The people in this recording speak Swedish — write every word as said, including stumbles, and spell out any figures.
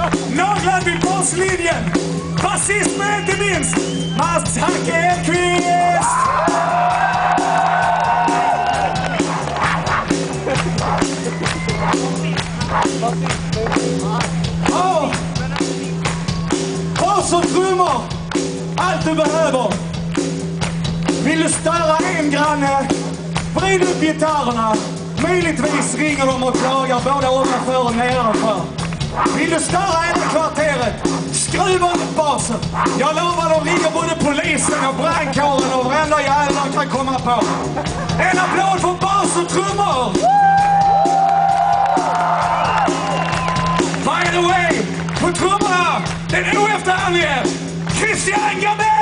Naglat vid baslinjen. Basist men inte minst. Mats Hacke Edqvist. Ja. Bas och trummor. Allt du behöver. Vill du störa en granne? Vrid upp gitarrerna. Möjligtvis ringer de och klagar både ovanför och nedanför. Vill du störa hela kvarteret? Skruva upp basen. Jag lovar, de ringer både polisen och brandkåren och varenda jävla kan komma på. En applåd för bas och trummor! By the way, på trummorna, den oefterhärlige Christian Gabell!